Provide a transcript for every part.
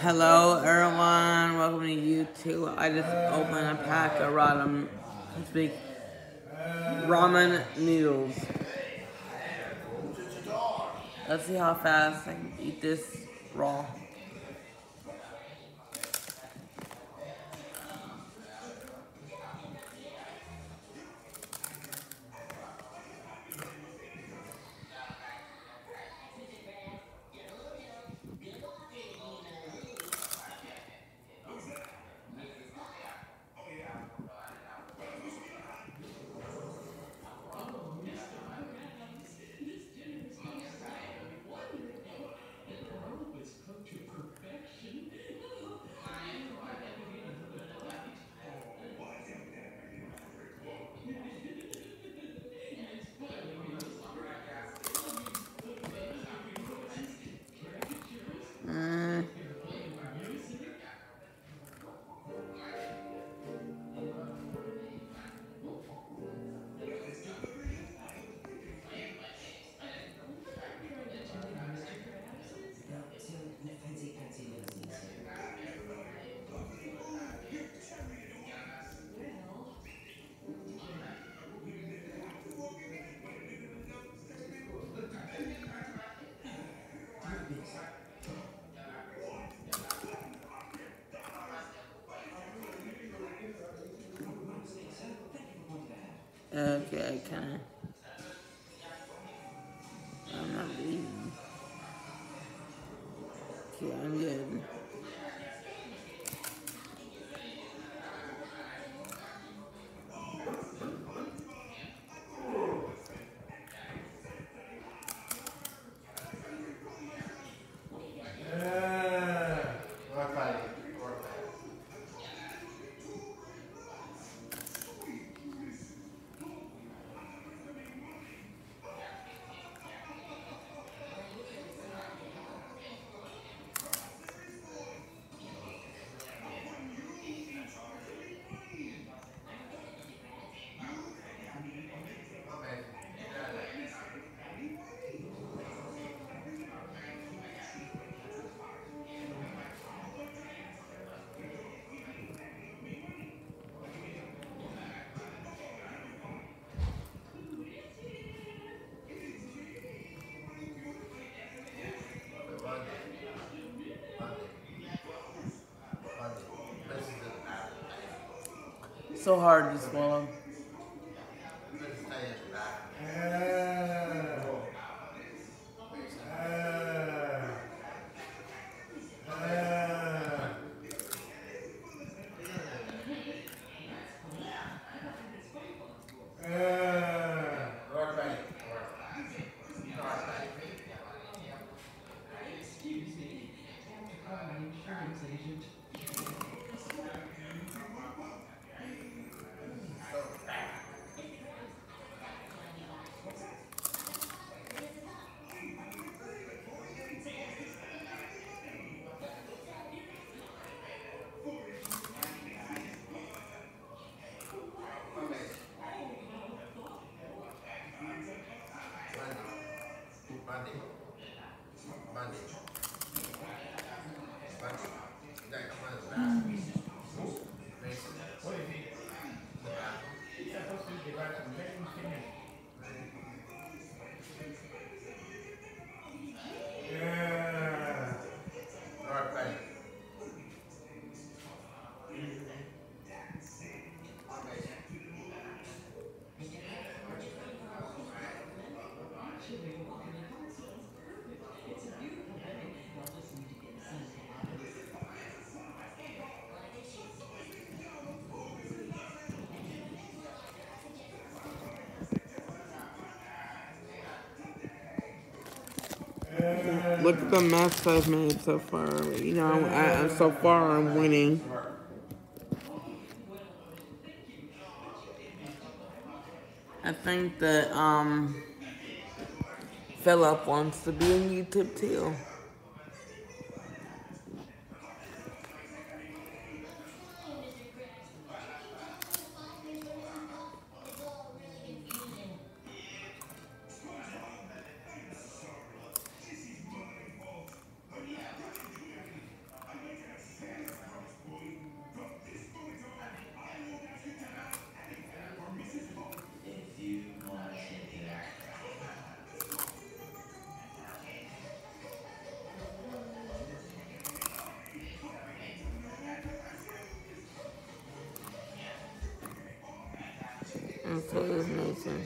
Hello everyone, welcome to YouTube. I just opened a pack of ramen noodles. Let's see how fast I can eat this raw. Okay, I'm not bleeding. Okay, I'm good. So hard to swallow. Look at the mess I've made so far. You know, so far I'm winning. I think that Philip wants to be on YouTube too. So is Mason.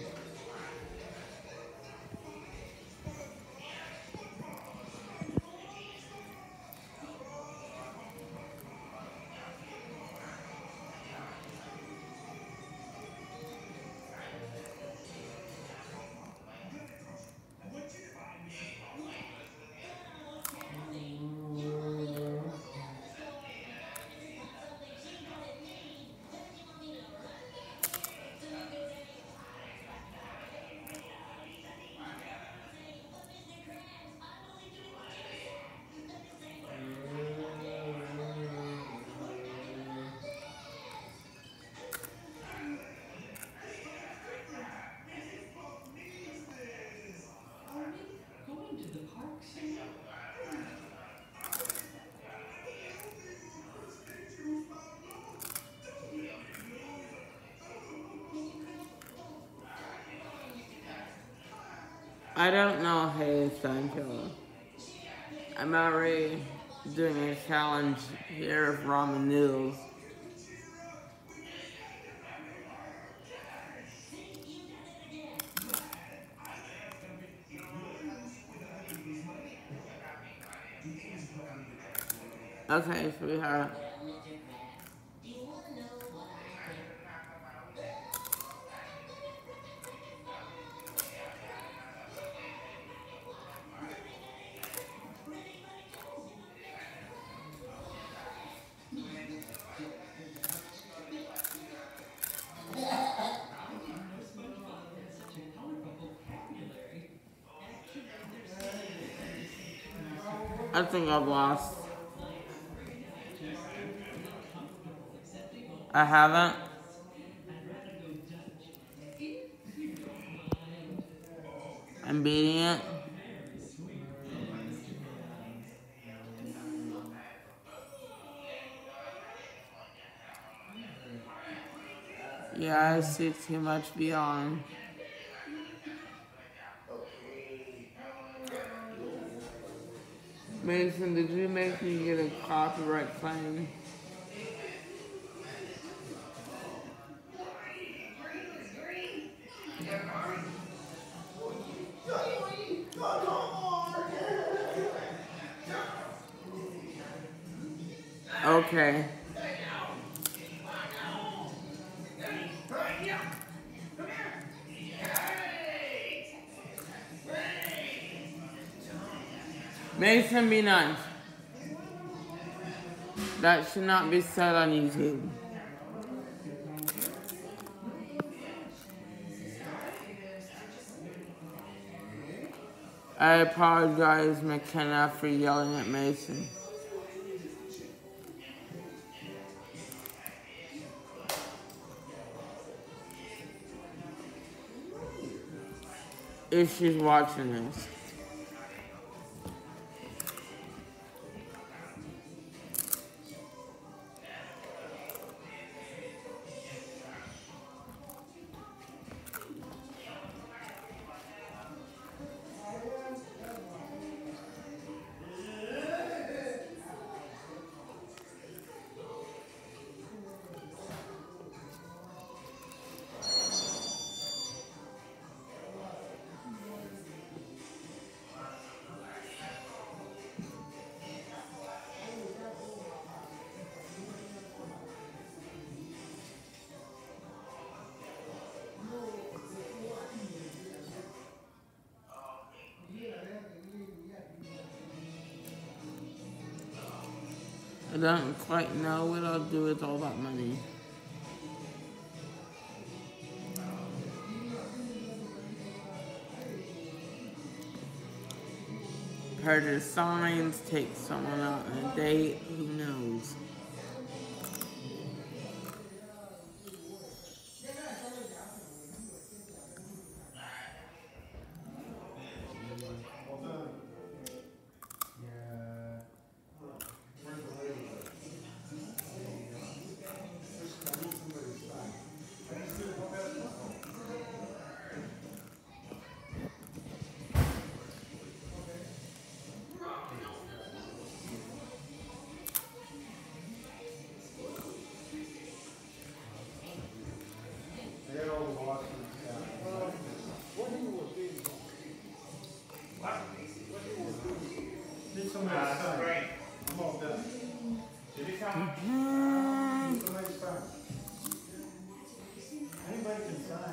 I don't know Hayes Sancho. I'm already doing a challenge here of ramen noodles. Okay, sweetheart. I think I've lost. I haven't. I'm beating it. Yeah, I see too much beyond. Mason, did you make me get a copyright claim? Okay. Mason, be nice. That should not be said on YouTube. I apologize, McKenna, for yelling at Mason. If she's watching this. I don't quite know what I'll do with all that money. Purchase signs, take someone out on a date, who knows? I'm all done. Did it come? Somebody sign. Anybody can sign.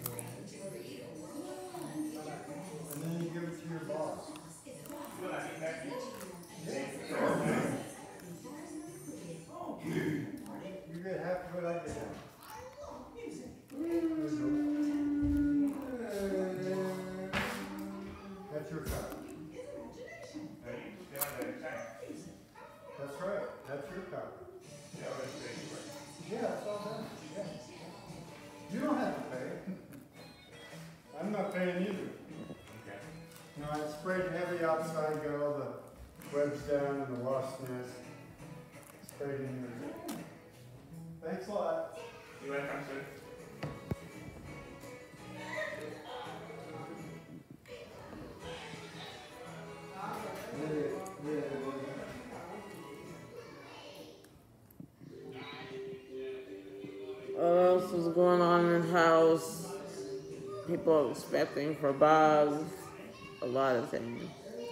And then you give it to your boss. You get half of what I get. That's your card. That's right. That's your card. Yeah, that's all done. Yeah. You don't have to pay. I'm not paying either. No, I sprayed heavy outside, got all the webs down and the wasp nest. Sprayed in there. Thanks a lot. You're welcome, sir. What else is going on in the house? People expecting for bugs. A lot of things.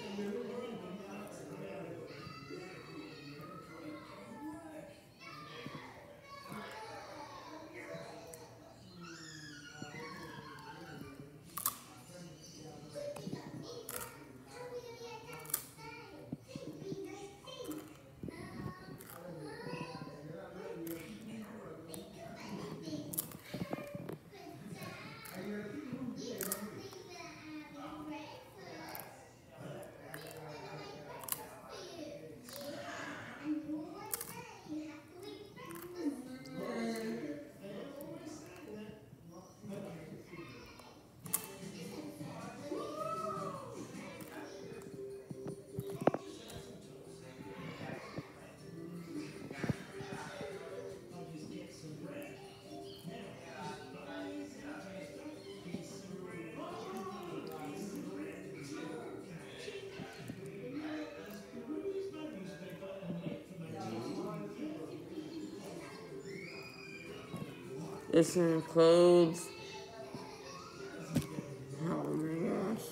This includes, oh my gosh.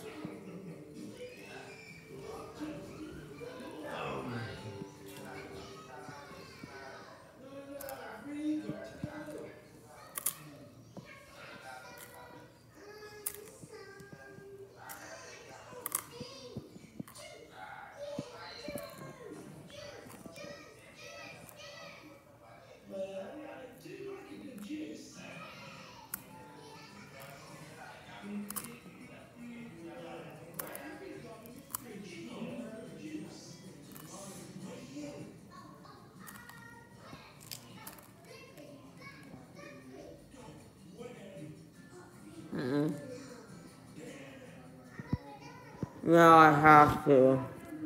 No, I have to.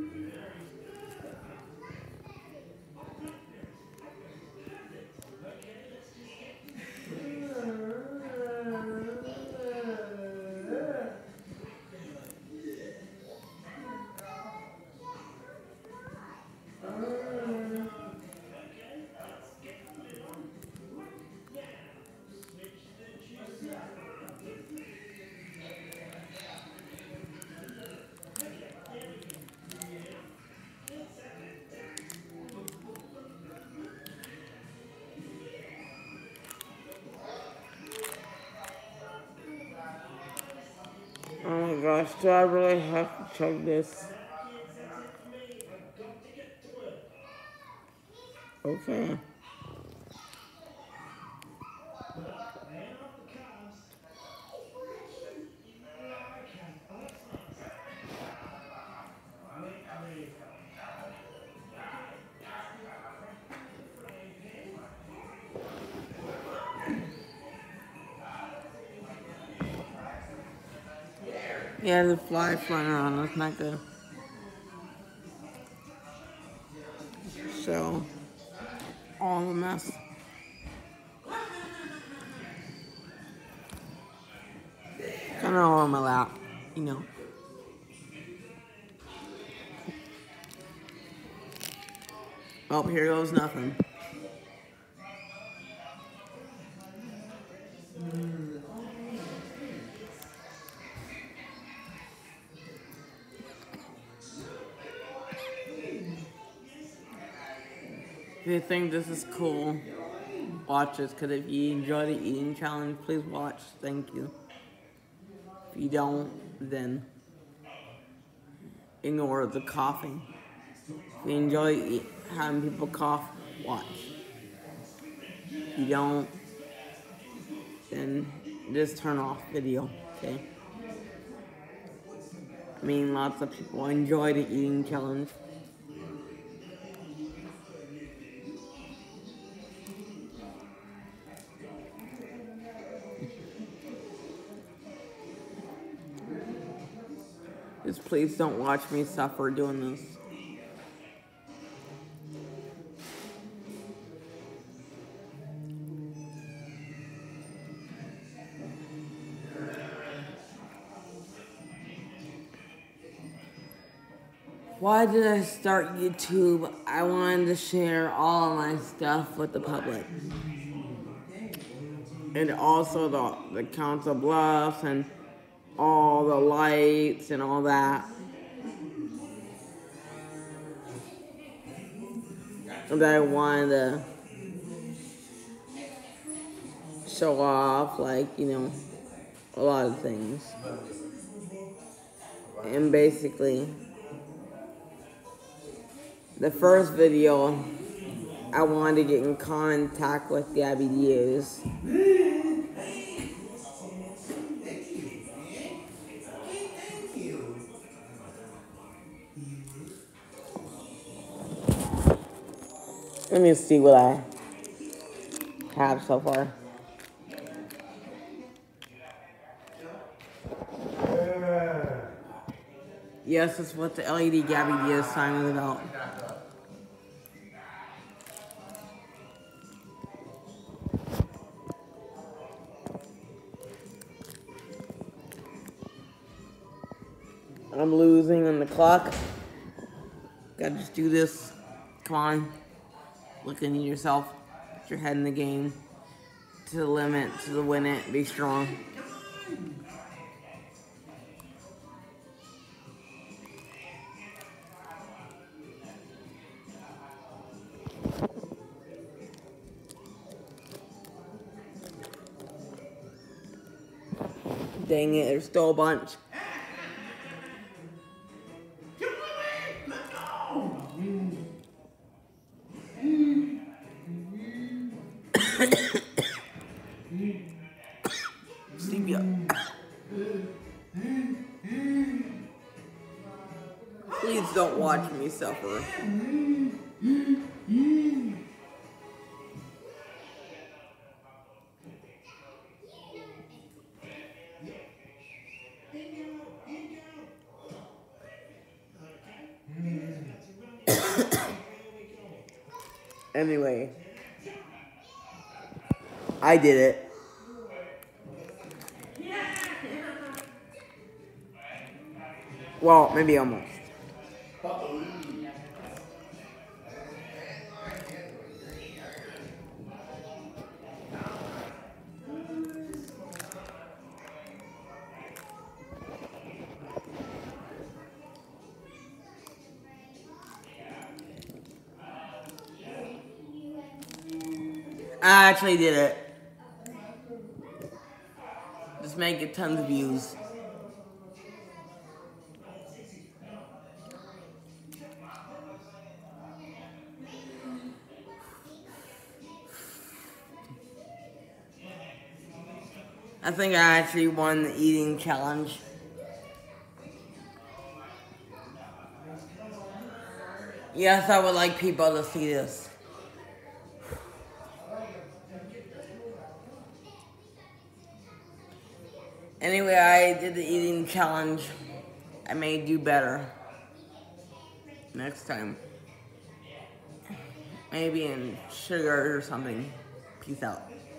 Oh my gosh, do I really have to check this? Okay. Yeah, the fly flying around, that's not good. So, all the mess. Kind of all on my lap, you know. Oh, here goes nothing. If you think this is cool, watch this, because if you enjoy the eating challenge, please watch. Thank you. If you don't, then ignore the coughing. If you enjoy having people cough, watch. If you don't, then just turn off video, okay? I mean, lots of people enjoy the eating challenge. Just please don't watch me suffer doing this. Why did I start YouTube? I wanted to share all of my stuff with the public. And also the Council Bluffs and all the lights and all that. And I wanted to show off, like, you know, a lot of things. And basically, the first video, I wanted to get in contact with Gabby Diaz. Let me see what I have so far. Yes, that's what the LED Gabby Diaz sign was about. I'm losing on the clock. Gotta just do this. Come on. Look into yourself. Put your head in the game. To the limit, to the win it. Be strong. Dang it, there's still a bunch. Stevia. Please don't watch me suffer. Anyway, I did it. Well, maybe almost. I actually did it. Just make it tons of views. I think I actually won the eating challenge. Yes, I would like people to see this. Anyway, I did the eating challenge. I may do better next time. Maybe in sugar or something. Peace out.